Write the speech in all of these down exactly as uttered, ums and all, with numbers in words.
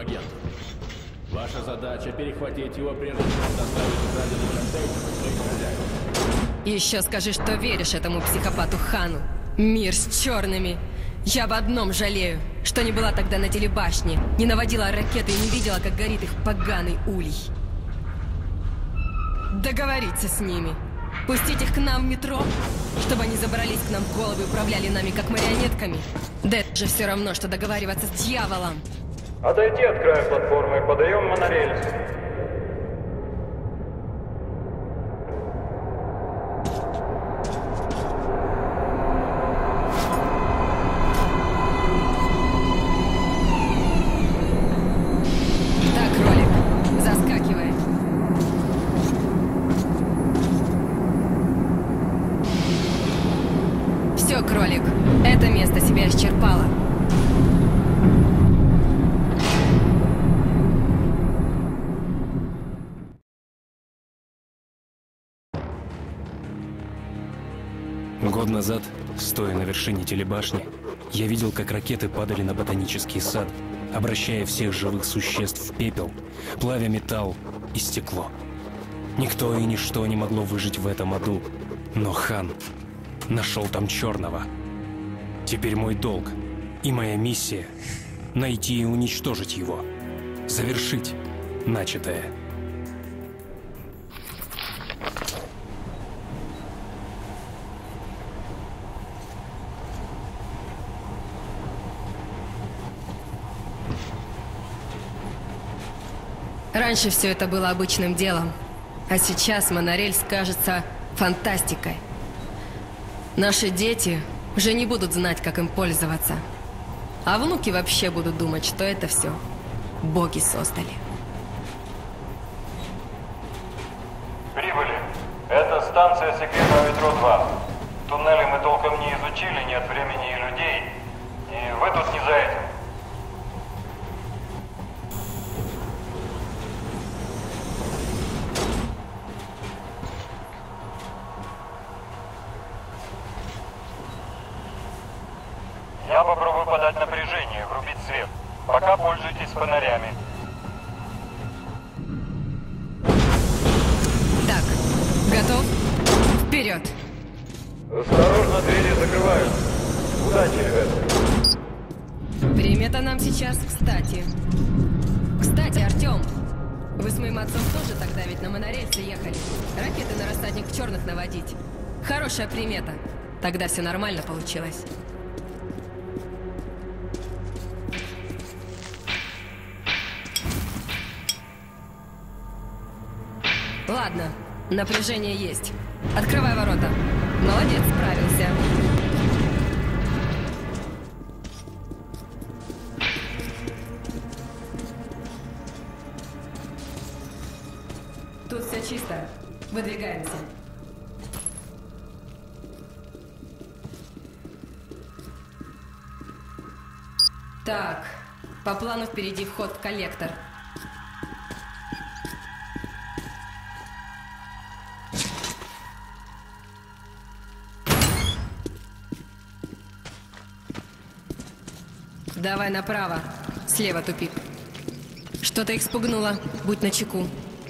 агенту. Ваша задача — перехватить его, прежде чем он доставит украденный контейнер своим хозяевам. Еще скажи, что веришь этому психопату Хану. Мир с черными. Я об одном жалею, что не была тогда на телебашне, не наводила ракеты и не видела, как горит их поганый улей. Договориться с ними. Пустить их к нам в метро, чтобы они забрались к нам в головы и управляли нами как марионетками. Да это же все равно, что договариваться с дьяволом. Отойти от края платформы, подаем монорельс. Так, кролик, заскакивай. Все, кролик, это место себя исчерпало. Год назад, стоя на вершине телебашни, я видел, как ракеты падали на ботанический сад, обращая всех живых существ в пепел, плавя металл и стекло. Никто и ничто не могло выжить в этом аду, но Хан нашел там черного. Теперь мой долг и моя миссия — найти и уничтожить его, завершить начатое. Раньше все это было обычным делом, а сейчас монорельс кажется фантастикой. Наши дети уже не будут знать, как им пользоваться. А внуки вообще будут думать, что это все боги создали. Прибыли. Это станция секретного метро два. Туннели мы толком не изучили, нет времени и людей. И вы тут не за этим. Я попробую подать напряжение, врубить свет. Пока пользуйтесь фонарями. Так, готов? Вперед! Осторожно, двери закрываются. Удачи, ребята. Время-то нам сейчас кстати. Кстати, Артем, вы с моим отцом тоже тогда ведь на монорельсе ехали. Ракеты на рассадник черных наводить. Хорошая примета. Тогда все нормально получилось. Ладно, напряжение есть. Открывай ворота. Молодец, справился. Тут все чисто. Выдвигаемся. Так, по плану впереди вход в коллектор. Давай направо. Слева тупик. Что-то их спугнуло. Будь начеку.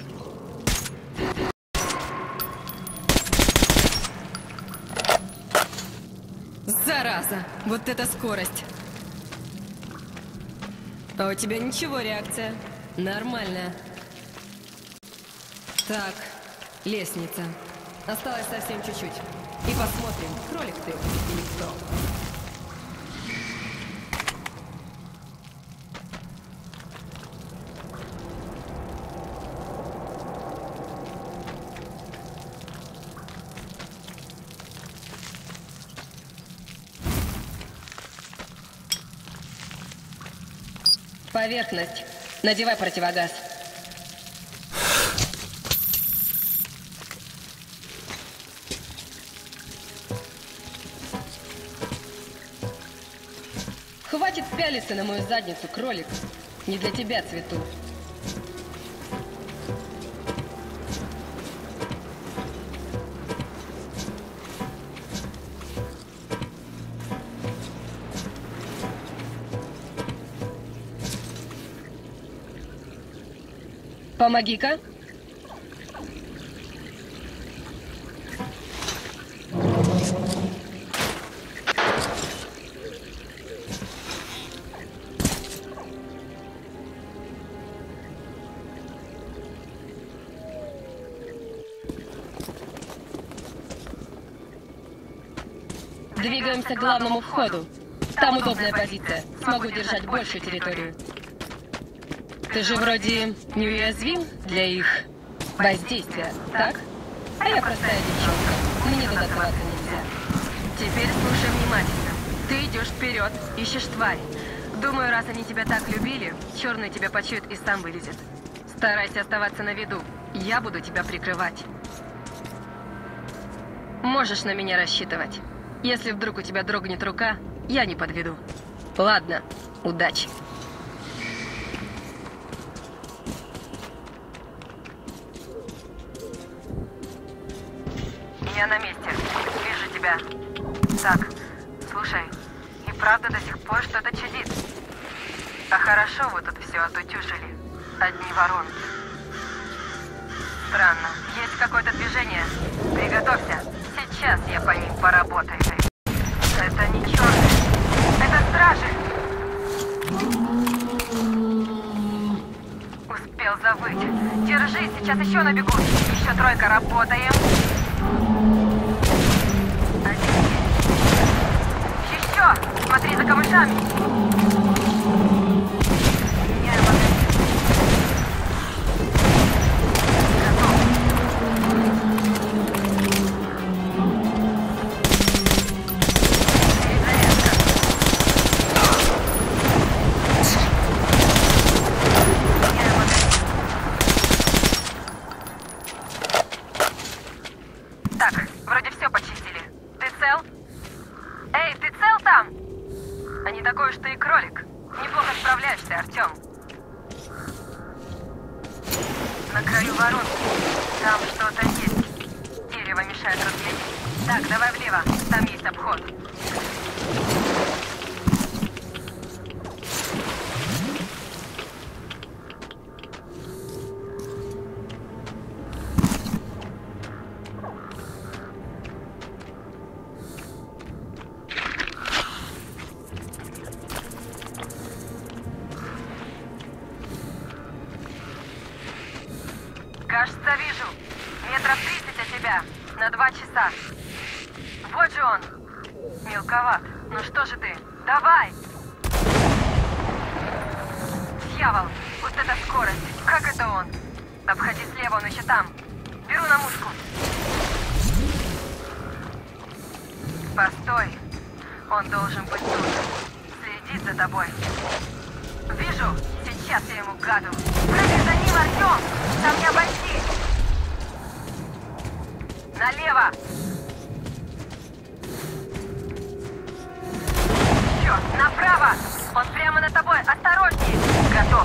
Зараза! Вот это скорость! А у тебя ничего, реакция. Нормальная. Так, лестница. Осталось совсем чуть-чуть. И посмотрим, кролик ты или кто. Поверхность. Надевай противогаз. Хватит пялиться на мою задницу, кролик. Не для тебя цвету. Помоги-ка. Двигаемся к главному входу. Там удобная позиция. Смогу держать большую территорию. Ты же вроде неуязвим для их воздействия, так? А я простая девчонка. Мне туда соваться нельзя. Теперь слушай внимательно. Ты идешь вперед, ищешь тварь. Думаю, раз они тебя так любили, черный тебя почует и сам вылезет. Старайся оставаться на виду. Я буду тебя прикрывать. Можешь на меня рассчитывать. Если вдруг у тебя дрогнет рука, я не подведу. Ладно, удачи. Я на месте. Вижу тебя. Так, слушай, и правда до сих пор что-то чудит. А хорошо вы тут все отутюжили. Одни воронки. Странно. Есть какое-то движение. Приготовься. Сейчас я по ним поработаю. Это не черные. Это стражи. Успел завыть. Держись, сейчас еще набегут. Еще тройка, работаем. Один. Еще. Смотри за камышами. Меняю модель. На краю воронки. Там что-то есть. Дерево мешает разглядеть. Так, давай влево. Там есть обход. Кажется, вижу. Метров тридцать от тебя. На два часа. Вот же он. Мелковат. Ну что же ты? Давай! Дьявол! Вот эта скорость. Как это он? Обходи слева, он еще там. Беру на мушку. Постой. Он должен быть тут. Следит за тобой. Вижу. Сейчас я ему гаду. Прыгай за ним, Артем! Там не обойти! Налево! Черт, направо! Он прямо над тобой! Осторожнее! Готов!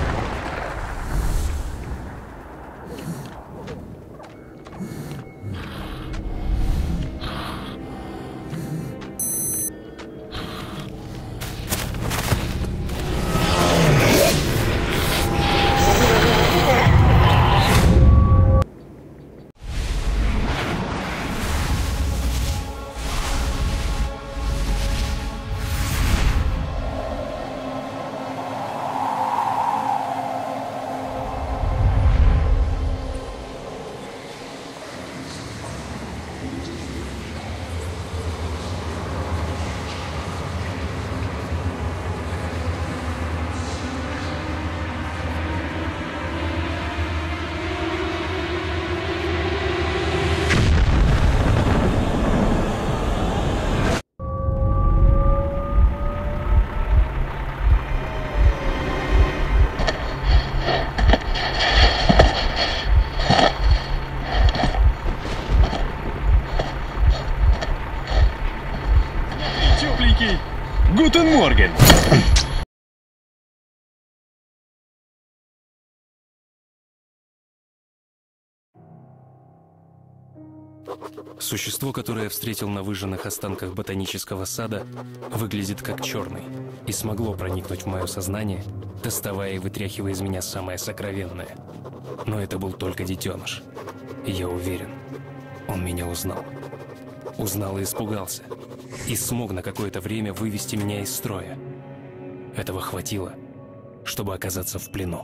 Существо, которое я встретил на выжженных останках ботанического сада, выглядит как черный и смогло проникнуть в мое сознание, доставая и вытряхивая из меня самое сокровенное. Но это был только детеныш. И я уверен, он меня узнал. Узнал и испугался. И смог на какое-то время вывести меня из строя. Этого хватило, чтобы оказаться в плену.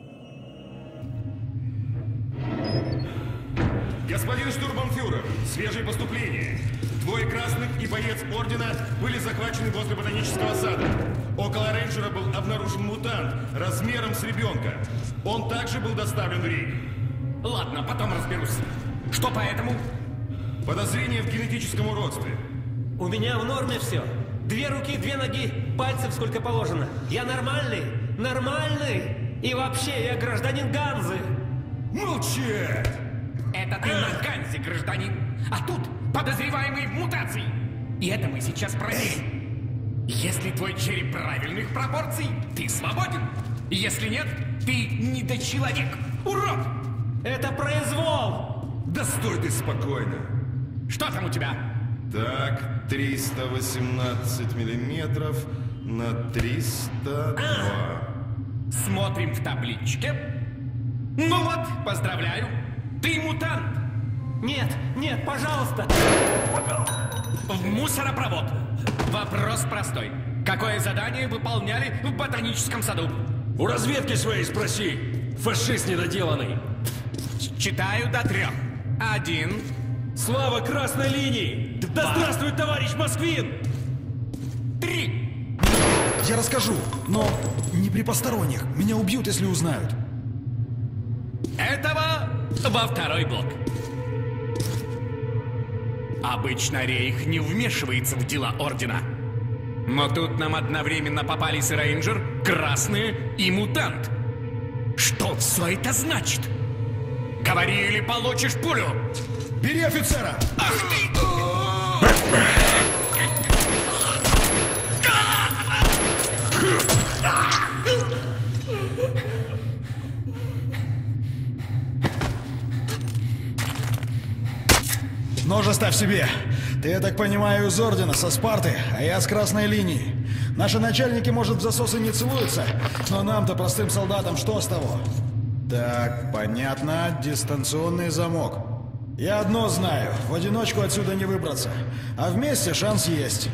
Господин штурмбанфюрер, свежее поступление. Двое красных и боец ордена были захвачены возле ботанического сада. Около рейнджера был обнаружен мутант размером с ребенка. Он также был доставлен в рейд. Ладно, потом разберусь. Что по этому? Подозрение в генетическом уродстве. У меня в норме все. Две руки, две ноги, пальцев сколько положено. Я нормальный, нормальный. И вообще, я гражданин Ганзы. Молчать! Это ты на Ганзе, гражданин. А тут подозреваемый в мутации. И это мы сейчас проверим. Если твой череп правильных пропорций, ты свободен. Если нет, ты недочеловек. Урод! Это произвол! Да стой ты спокойно. Что там у тебя? Так, триста восемнадцать миллиметров на триста два. Смотрим в табличке. Ну вот, поздравляю. Ты мутант. Нет, нет, пожалуйста. В мусоропровод. Вопрос простой. Какое задание выполняли в ботаническом саду? У разведки своей спроси, фашист недоделанный. Читаю до трех. Один. Слава красной линии! Да здравствует товарищ Москвин! Три. Я расскажу, но не при посторонних. Меня убьют, если узнают. Этого во второй блок. Обычно Рейх не вмешивается в дела Ордена. Но тут нам одновременно попались рейнджер, красные и мутант. Что все это значит? Говори или получишь пулю! Бери офицера! Ах ты! Нож оставь себе. Ты, я так понимаю, из Ордена, со Спарты, а я с красной линии. Наши начальники, может, в засосы не целуются, но нам-то, простым солдатам, что с того? Так, понятно, дистанционный замок. Я одно знаю, в одиночку отсюда не выбраться, а вместе шанс есть.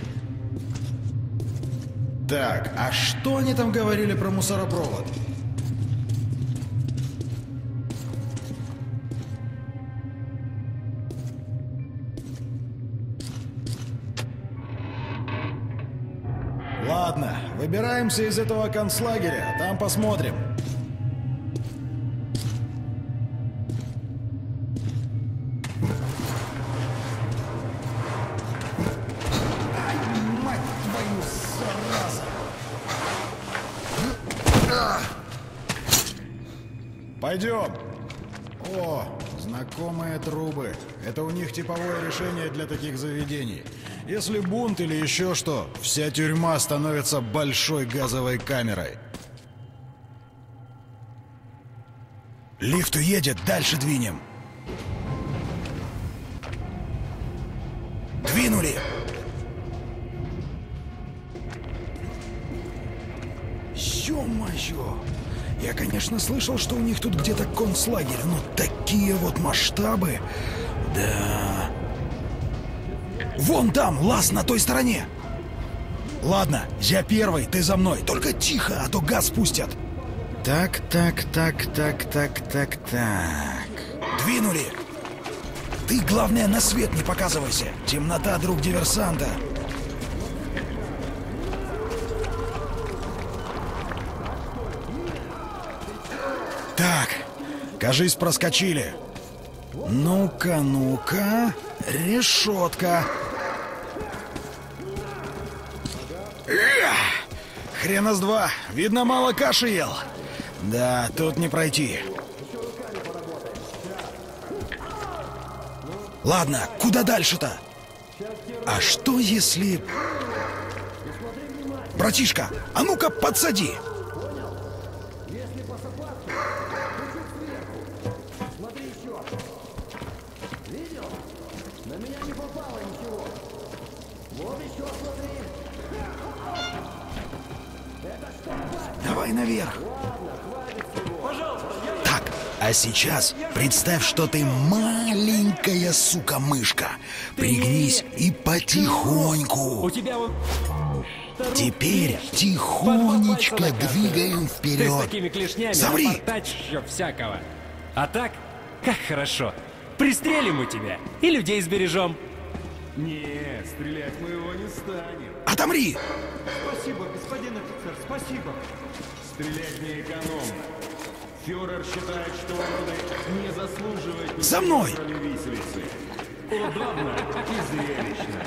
Так, а что они там говорили про мусоропровод? Ладно, выбираемся из этого концлагеря, там посмотрим. Пойдем. О, знакомые трубы. Это у них типовое решение для таких заведений. Если бунт или еще что, вся тюрьма становится большой газовой камерой. Лифт уедет, дальше двинем. Двинули. Ё-моё! Я, конечно, слышал, что у них тут где-то концлагерь, но такие вот масштабы... Да... Вон там, лаз на той стороне! Ладно, я первый, ты за мной. Только тихо, а то газ пустят. Так, так, так, так, так, так, так... Двинули! Ты, главное, на свет не показывайся. Темнота, друг диверсанта. Так, кажись, проскочили. Ну-ка, ну-ка. Решетка. Эх, хрена с два. Видно, мало каши ел. Да, тут не пройти. Ладно, куда дальше-то? А что если... Братишка, а ну-ка подсади. Видел? На меня не попало ничего. Вот еще смотри. Это что? Давай наверх. Ладно, хватит всего. Пожалуйста, я... Так, а сейчас представь, что ты маленькая сука-мышка. Пригнись и потихоньку. У тебя вот... Теперь тихонечко двигаем Ты с вперед. такими клешнями Замри! напортачишь еще всякого. А так, как хорошо. Пристрелим мы тебя и людей сбережем. Нет, стрелять мы его не станем. Отомри! Спасибо, господин офицер, спасибо. Стрелять не экономно. Фюрер считает, что уроды не заслуживают... За мной! роли виселицы. Удобно и зрелищно.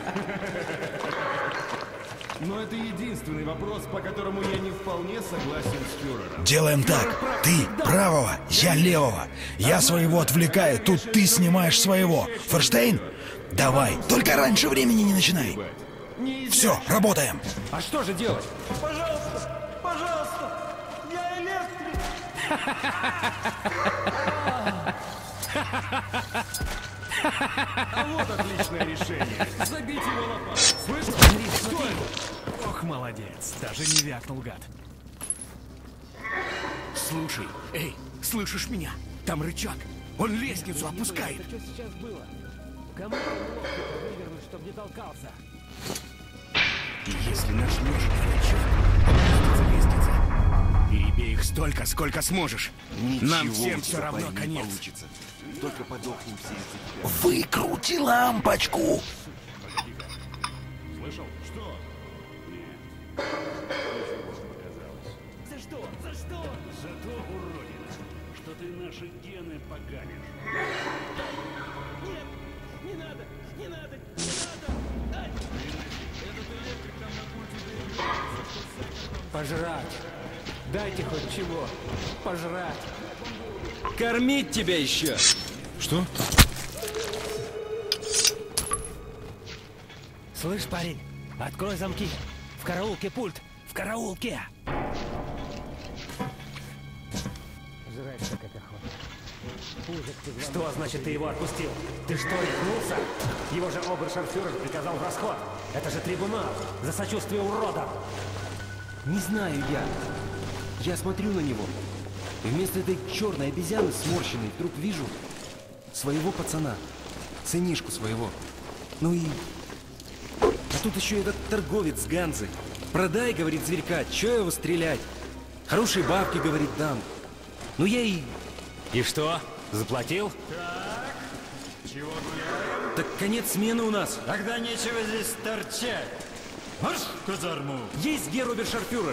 Но это единственный вопрос, по которому я не вполне согласен с фюрером. Делаем так. Ты правого, я левого. Я своего отвлекаю, тут ты снимаешь своего. Ферштейн? Давай, только раньше времени не начинай. Все, работаем. А что же делать? Пожалуйста, пожалуйста, я электрик. А вот отличное решение. Забить его лопатой. Слышишь? Что это? Ох, молодец, даже не вякнул, гад. Слушай, эй, слышишь меня? Там рычаг. Он лестницу опускает. Что сейчас было? Кому локти вывернуть, чтобы не толкался? И если нажмешь на рычаг, опустится лестница. Перебей их столько, сколько сможешь. Нам всем все равно конец. Только подохнем все из-за тебя. Выкрути лампочку. Слышал? Что? За что? За что? За то, уродина, что ты наши гены поганишь. Нет, не надо, не надо, не надо. Ай! Пожрать. Дайте хоть чего. Пожрать. Кормить тебя еще. Что? Слышь, парень, открой замки. В караулке пульт. В караулке. Жрать как это охота. Что значит ты его отпустил? Ты что, рехнулся? Его же обершарфюрер приказал в расход. Это же трибунал за сочувствие уродам. Не знаю я. Я смотрю на него. И вместо этой черной обезьяны сморщенной вдруг вижу своего пацана. Сынишку своего. Ну и... А тут еще этот торговец с Ганзой. Продай, говорит, зверька, че его стрелять? Хорошие бабки, говорит, дам. Ну я и... И что? Заплатил? Чего гуляем? Так конец смены у нас. Тогда нечего здесь торчать. Марш в казарму! Есть герр-обершарфюрер.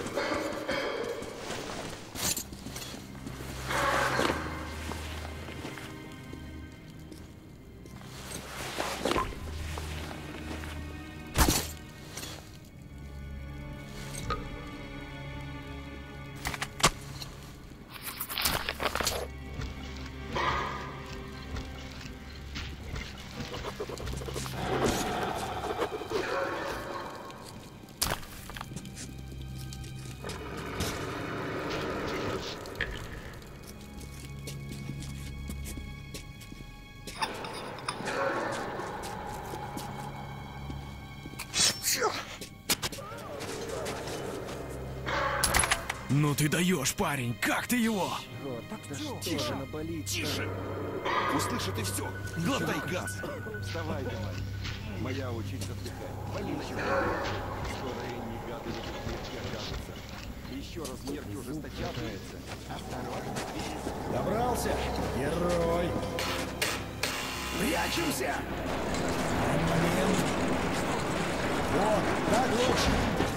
Ну ты даешь, парень, как ты его? Тише, болит. Тише. Услышит и все. Глотай газ. Вставай давай. Моя очередь отдыхать. Больничек. Скоро Энни гады в клетке окажется. Еще раз нервы ужесточаются. Осторожно. Добрался? Герой. Прячемся! Момент. Вот, так лучше.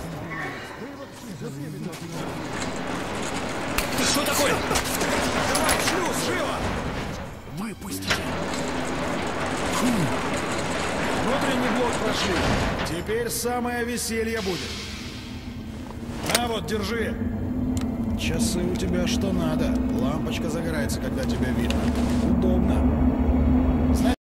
Ты что такое? Давай, шлюз, живо! Выпустите! Внутренний блок прошли. Теперь самое веселье будет. На вот, держи. Часы у тебя что надо. Лампочка загорается, когда тебя видно. Удобно.